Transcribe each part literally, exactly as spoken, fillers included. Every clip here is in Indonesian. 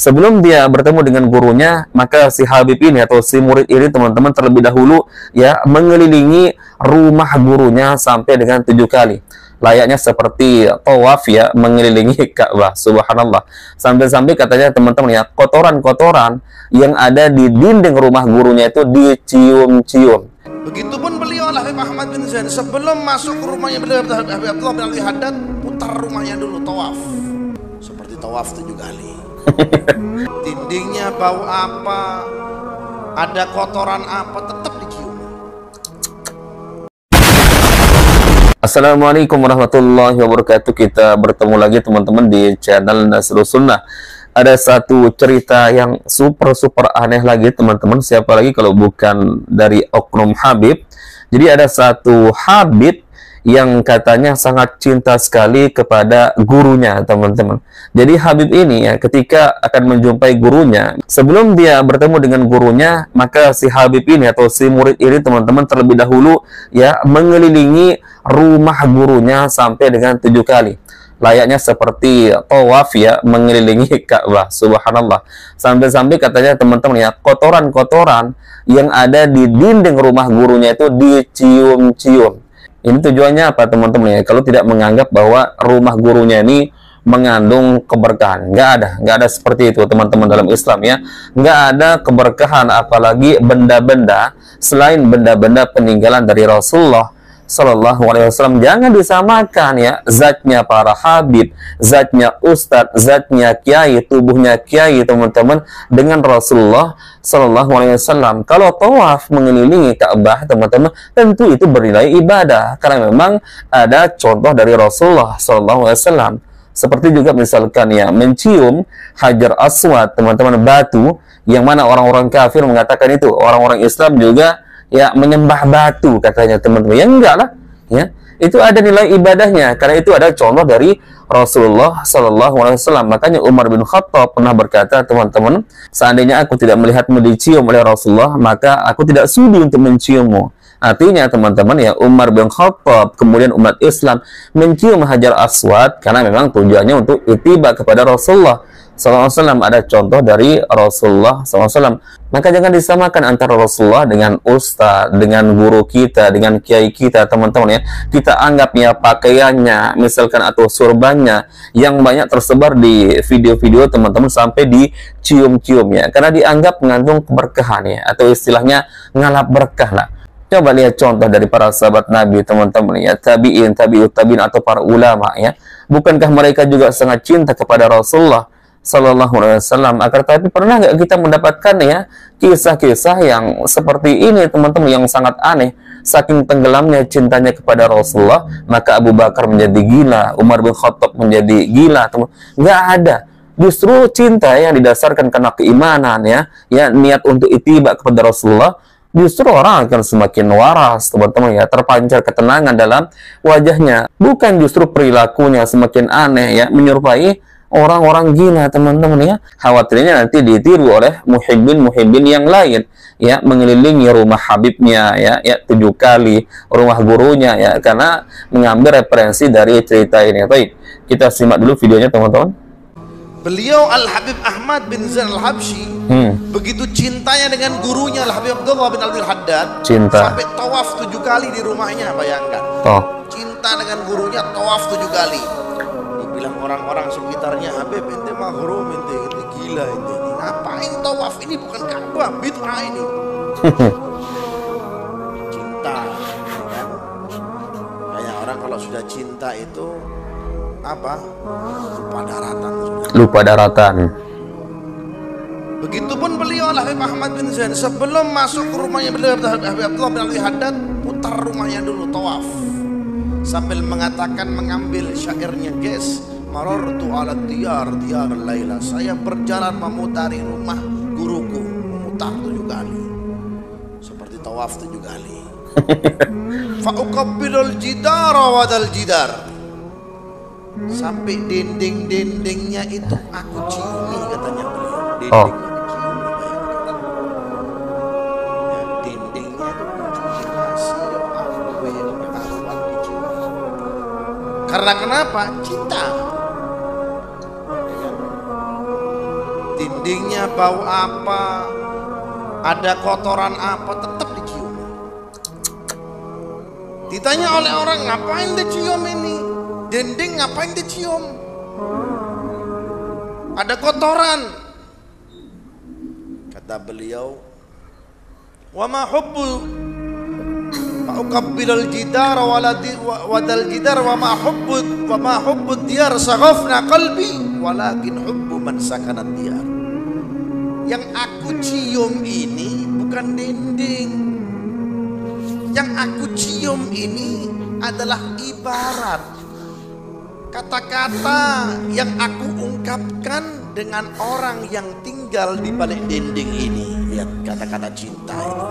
Sebelum dia bertemu dengan gurunya, maka si Habib ini atau si murid ini teman-teman terlebih dahulu ya mengelilingi rumah gurunya sampai dengan tujuh kali. Layaknya seperti tawaf ya, mengelilingi Ka'bah. Subhanallah. Sampai-sampai katanya teman-teman ya, kotoran-kotoran yang ada di dinding rumah gurunya itu dicium-cium. Begitupun beliau Habib Ahmad bin Zain, sebelum masuk ke rumahnya beliau Habib Abdullah bin Ali Haddad, putar rumahnya dulu tawaf. Seperti tawaf tujuh kali. Dindingnya bau apa, ada kotoran apa, tetap dicium. Assalamualaikum warahmatullahi wabarakatuh. Kita bertemu lagi teman-teman di channel Nasrul Sunnah. Ada satu cerita yang super super aneh lagi teman-teman. Siapa lagi kalau bukan dari oknum Habib. Jadi ada satu Habib yang katanya sangat cinta sekali kepada gurunya teman-teman. Jadi Habib ini ya ketika akan menjumpai gurunya, sebelum dia bertemu dengan gurunya, maka si Habib ini atau si murid ini teman-teman terlebih dahulu ya mengelilingi rumah gurunya sampai dengan tujuh kali. Layaknya seperti tawaf ya, mengelilingi Ka'bah. Subhanallah. Sampai-sampai katanya teman-teman ya, kotoran-kotoran yang ada di dinding rumah gurunya itu dicium-cium. Ini tujuannya apa teman-teman ya? Kalau tidak menganggap bahwa rumah gurunya ini mengandung keberkahan. Nggak ada. Nggak ada seperti itu teman-teman dalam Islam ya. Nggak ada keberkahan apalagi benda-benda selain benda-benda peninggalan dari Rasulullah Sallallahu Alaihi Wasallam. Jangan disamakan ya zatnya para habib, zatnya ustadz, zatnya kiai, tubuhnya kiai teman-teman dengan Rasulullah Sallallahu Alaihi Wasallam. Kalau tawaf mengelilingi Ka'bah teman-teman, tentu itu bernilai ibadah karena memang ada contoh dari Rasulullah Sallallahu Alaihi Wasallam. Seperti juga misalkan ya mencium Hajar Aswad teman-teman, batu yang mana orang-orang kafir mengatakan itu, orang-orang Islam juga ya menyembah batu katanya teman-teman. Ya enggak lah ya, itu ada nilai ibadahnya karena itu ada contoh dari Rasulullah Sallallahu Alaihi Wasallam. Makanya Umar bin Khattab pernah berkata teman-teman, seandainya aku tidak melihatmu dicium oleh Rasulullah, maka aku tidak sudi untuk menciummu. Artinya teman-teman ya, Umar bin Khattab kemudian umat Islam mencium Hajar Aswad karena memang tujuannya untuk ittiba kepada Rasulullah Sallallahu Alaihi Wasallam. Ada contoh dari Rasulullah Sallallahu Alaihi Wasallam. Maka jangan disamakan antara Rasulullah dengan ustaz, dengan guru kita, dengan kiai kita teman-teman ya. Kita anggap ya pakaiannya misalkan atau surbannya yang banyak tersebar di video-video teman-teman sampai dicium-cium ya, karena dianggap mengandung keberkahan ya, atau istilahnya ngalap berkah lah. Coba lihat contoh dari para sahabat Nabi teman-teman ya, tabi'in, tabi'ut tabi'in atau para ulama ya. Bukankah mereka juga sangat cinta kepada Rasulullah Sallallahu Alaihi Wasallam? Agar tapi pernah nggak kita mendapatkan ya kisah-kisah yang seperti ini teman-teman, yang sangat aneh. Saking tenggelamnya cintanya kepada Rasulullah, maka Abu Bakar menjadi gila, Umar bin Khattab menjadi gila. Teman, nggak ada. Justru cinta yang didasarkan karena keimanan ya, ya niat untuk ittiba kepada Rasulullah, justru orang akan semakin waras teman-teman ya, terpancar ketenangan dalam wajahnya. Bukan justru perilakunya semakin aneh ya, menyerupai orang-orang gila teman-teman ya. Khawatirnya nanti ditiru oleh muhibbin-muhibbin yang lain ya, mengelilingi rumah Habibnya ya, ya tujuh kali, rumah gurunya ya, karena mengambil referensi dari cerita ini. Baik, kita simak dulu videonya teman-teman. Beliau Al-Habib Ahmad bin Zain Al-Habsyi hmm. begitu cintanya dengan gurunya Al-Habib Abdullah bin Ali Haddad, cinta sampai tawaf tujuh kali di rumahnya. Bayangkan oh. Cinta dengan gurunya, tawaf tujuh kali. Dibilang orang-orang sekitarnya, Habib ente mahrum, ente, ente gila, ente ini ngapain tawaf, ini bukan Ka'bah, bid'ah ini. Cinta kan? Banyak orang kalau sudah cinta itu apa? Lupa daratan sudah. Lupa daratan. Begitupun beliau Habib Ahmad bin Zain, sebelum masuk ke rumahnya beliau Habib Abdullah bin Ali Haddad, putar rumahnya dulu tawaf sambil mengatakan, mengambil syairnya, guys, marartu ala diyar diyar laila, saya berjalan memutari rumah guruku, memutar tujuh kali seperti tawaf tujuh kali. Fa uqabbilul jidara wadal jidar, sampai dinding-dindingnya itu aku ciumi katanya beliau. Dindingnya oh. diciumi, bayangkan. Ya, dindingnya itu ciumi nasi, aku aswad diciumi. Karena kenapa? Cinta. dindingnya bau apa, ada kotoran apa, tetap dicium. Ditanya oleh orang, ngapain dicium ini? Dinding ngapain dicium? Ada kotoran. Kata beliau, wa ma hubbu ma uqabbilul jidar wadal jidar wa ma hubbu wa ma hubbu diyar saghafna qalbi walakin hubbu man sakana diyar. Yang aku cium ini bukan dinding. Yang aku cium ini adalah ibarat kata-kata yang aku ungkapkan dengan orang yang tinggal di balik dinding ini. Lihat kata-kata cinta itu.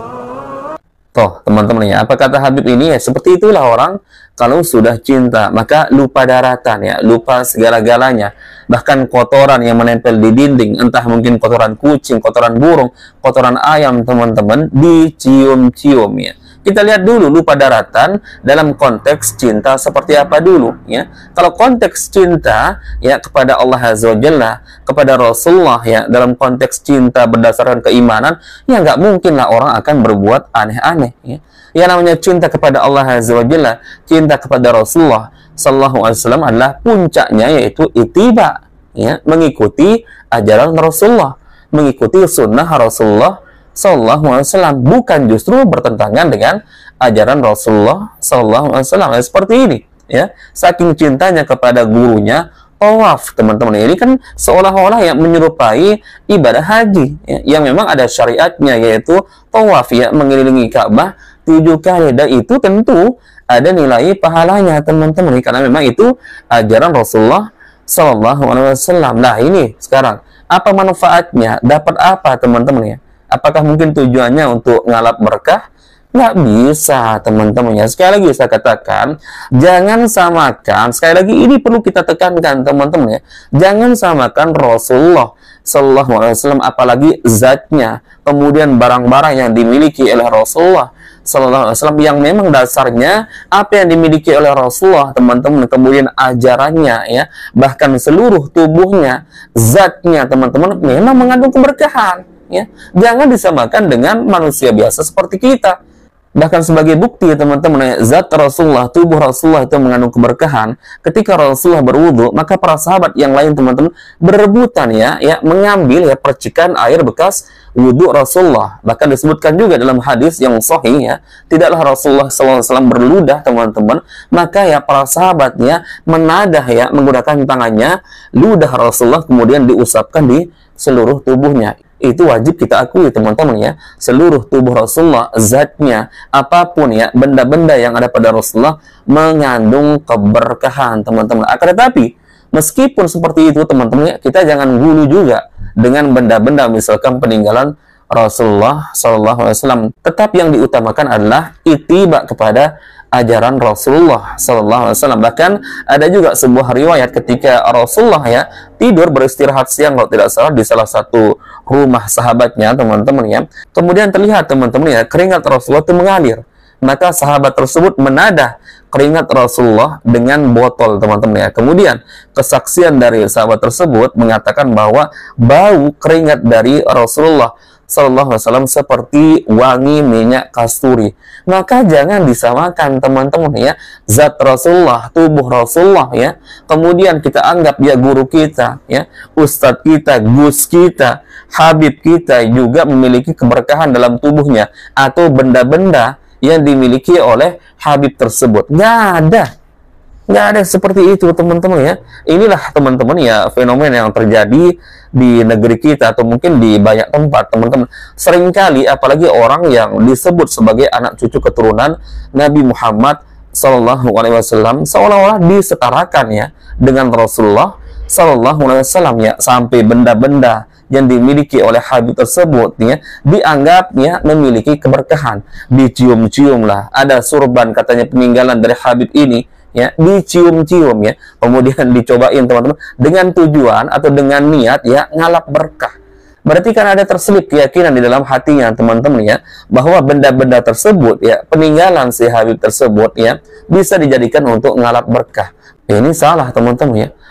Toh teman-teman ya, apa kata Habib ini ya, seperti itulah orang kalau sudah cinta maka lupa daratan ya, lupa segala-galanya. Bahkan kotoran yang menempel di dinding, entah mungkin kotoran kucing, kotoran burung, kotoran ayam, teman-teman, dicium-cium ya. Kita lihat dulu lupa daratan dalam konteks cinta seperti apa dulu ya. Kalau konteks cinta ya kepada Allah Azza wa Jalla, kepada Rasulullah ya, dalam konteks cinta berdasarkan keimanan, ya nggak mungkin lah orang akan berbuat aneh-aneh ya. Yang namanya cinta kepada Allah Azza wa Jalla, cinta kepada Rasulullah sallallahu alaihi wasallam adalah puncaknya yaitu ittiba ya, mengikuti ajaran Rasulullah, mengikuti sunnah Rasulullah sallallahu alaihi wasallam, bukan justru bertentangan dengan ajaran Rasulullah sallallahu alaihi wasallam. Seperti ini ya, saking cintanya kepada gurunya tawaf, teman-teman. Ini kan seolah-olah yang menyerupai ibadah haji ya, yang memang ada syariatnya yaitu tawaf ya, mengelilingi Ka'bah tujuh kali, dan itu tentu ada nilai pahalanya, teman-teman, karena memang itu ajaran Rasulullah sallallahu alaihi wasallam. Nah, ini sekarang apa manfaatnya? Dapat apa, teman-teman ya? Apakah mungkin tujuannya untuk ngalap berkah? Nggak bisa, teman-teman ya. Sekali lagi saya katakan, jangan samakan, sekali lagi ini perlu kita tekankan, teman-teman ya. Jangan samakan Rasulullah sallallahu alaihi wasallam, apalagi zatnya, kemudian barang-barang yang dimiliki oleh Rasulullah sallallahu alaihi wasallam, yang memang dasarnya apa yang dimiliki oleh Rasulullah, teman-teman, kemudian ajarannya ya, bahkan seluruh tubuhnya, zatnya, teman-teman, memang mengandung keberkahan. Ya, jangan disamakan dengan manusia biasa seperti kita. Bahkan sebagai bukti, teman-teman, zat Rasulullah, tubuh Rasulullah itu mengandung keberkahan. Ketika Rasulullah berwudu, maka para sahabat yang lain, teman-teman, berebutan ya, ya mengambil ya percikan air bekas wudu Rasulullah. Bahkan disebutkan juga dalam hadis yang sahih ya, tidaklah Rasulullah sallallahu alaihi wasallam berludah, teman-teman, maka ya para sahabatnya menadah ya menggunakan tangannya ludah Rasulullah, kemudian diusapkan di seluruh tubuhnya. Itu wajib kita akui, teman-teman ya, seluruh tubuh Rasulullah, zatnya, apapun ya, benda-benda yang ada pada Rasulullah mengandung keberkahan, teman-teman. Akan tetapi meskipun seperti itu, teman-teman ya, kita jangan gulu juga dengan benda-benda misalkan peninggalan Rasulullah sallallahu alaihi wasallam. Tetap yang diutamakan adalah ittiba kepada ajaran Rasulullah sallallahu alaihi wasallam. Bahkan ada juga sebuah riwayat ketika Rasulullah ya tidur beristirahat siang kalau tidak salah di salah satu rumah sahabatnya, teman-teman ya. Kemudian terlihat, teman-teman ya, keringat Rasulullah itu mengalir. Maka sahabat tersebut menadah keringat Rasulullah dengan botol, teman-teman ya. Kemudian kesaksian dari sahabat tersebut mengatakan bahwa bau keringat dari Rasulullah sallallahu alaihi wasallam seperti wangi minyak kasturi. Maka jangan disamakan, teman-teman ya, zat Rasulullah, tubuh Rasulullah ya, kemudian kita anggap dia guru kita ya, ustadz kita, gus kita, habib kita juga memiliki keberkahan dalam tubuhnya atau benda-benda yang dimiliki oleh habib tersebut. Nggak ada. Nggak ada seperti itu, teman-teman ya. Inilah, teman-teman ya, fenomena yang terjadi di negeri kita atau mungkin di banyak tempat, teman-teman. Seringkali apalagi orang yang disebut sebagai anak cucu keturunan Nabi Muhammad sallallahu alaihi wasallam seolah-olah disetarakan ya dengan Rasulullah sallallahu alaihi wasallam ya, sampai benda-benda yang dimiliki oleh habib tersebut ya dianggap ya memiliki keberkahan. Dicium-cium lah, ada surban katanya peninggalan dari habib ini ya, dicium-cium ya, kemudian dicobain, teman-teman, dengan tujuan atau dengan niat ya ngalap berkah. Berarti kan ada terselip keyakinan di dalam hatinya, teman-teman ya, bahwa benda-benda tersebut ya, peninggalan si habib tersebut ya, bisa dijadikan untuk ngalap berkah. Ya, ini salah, teman-teman ya.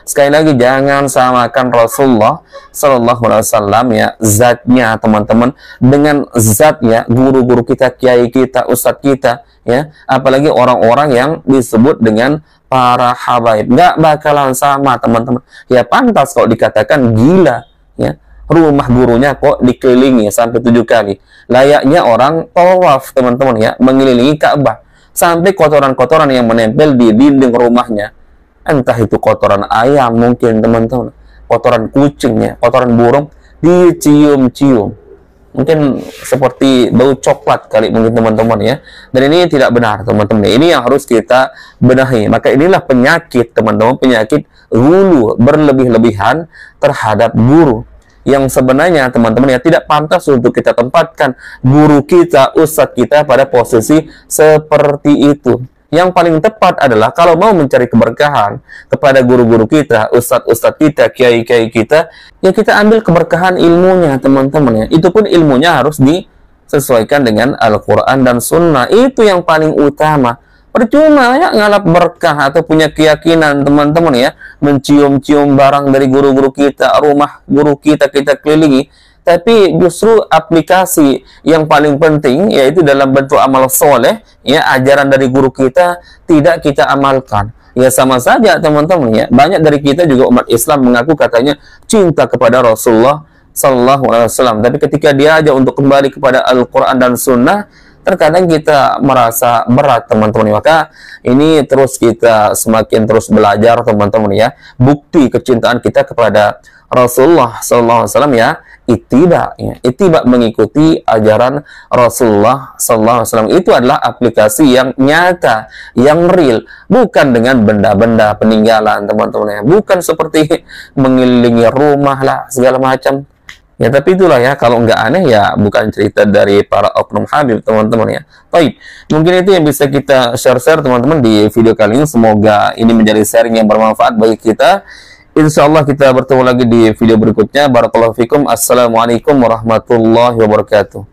Sekali lagi, jangan samakan Rasulullah Sallallahu Alaihi Wasallam ya, zatnya teman-teman, dengan zatnya guru-guru kita, kiai kita, ustadz kita ya, apalagi orang-orang yang disebut dengan para habaib. Nggak bakalan sama teman-teman ya. Pantas kok dikatakan gila ya, rumah gurunya kok dikelilingi sampai tujuh kali. Layaknya orang tawaf teman-teman ya, mengelilingi Ka'bah, sampai kotoran-kotoran yang menempel di dinding rumahnya, entah itu kotoran ayam mungkin teman-teman, kotoran kucingnya, kotoran burung, dicium-cium, mungkin seperti bau coklat kali mungkin teman-teman ya. Dan ini tidak benar teman-teman, ini yang harus kita benahi. Maka inilah penyakit teman-teman, penyakit hulu berlebih-lebihan terhadap guru, yang sebenarnya teman-teman ya tidak pantas untuk kita tempatkan guru kita, ustadz kita pada posisi seperti itu. Yang paling tepat adalah kalau mau mencari keberkahan kepada guru-guru kita, ustadz-ustadz kita, kiai-kiai kita, ya kita ambil keberkahan ilmunya teman-teman ya. Itu pun ilmunya harus disesuaikan dengan Al-Quran dan Sunnah. Itu yang paling utama. Percuma ya ngalap berkah atau punya keyakinan teman-teman ya, mencium-cium barang dari guru-guru kita, rumah guru kita kita kelilingi, tapi justru aplikasi yang paling penting yaitu dalam bentuk amal soleh ya, ajaran dari guru kita tidak kita amalkan. Ya sama saja teman-teman ya. Banyak dari kita juga umat Islam mengaku katanya cinta kepada Rasulullah Sallallahu Alaihi Wasallam, tapi ketika diajak untuk kembali kepada Al-Quran dan Sunnah, terkadang kita merasa berat teman-teman. Maka ini terus kita semakin terus belajar teman-teman ya, bukti kecintaan kita kepada Rasulullah Sallallahu Alaihi Wasallam ya, ittiba ya, ittiba mengikuti ajaran Rasulullah Sallallahu Alaihi Wasallam. Itu adalah aplikasi yang nyata, yang real, bukan dengan benda-benda peninggalan teman-teman ya, bukan seperti mengelilingi rumah lah segala macam. Ya tapi itulah ya, kalau nggak aneh ya bukan cerita dari para oknum Habib teman-teman ya. Baik, mungkin itu yang bisa kita share-share teman-teman di video kali ini. Semoga ini menjadi sharing yang bermanfaat bagi kita. Insya Allah kita bertemu lagi di video berikutnya. Barakallahu fikum. Assalamualaikum warahmatullahi wabarakatuh.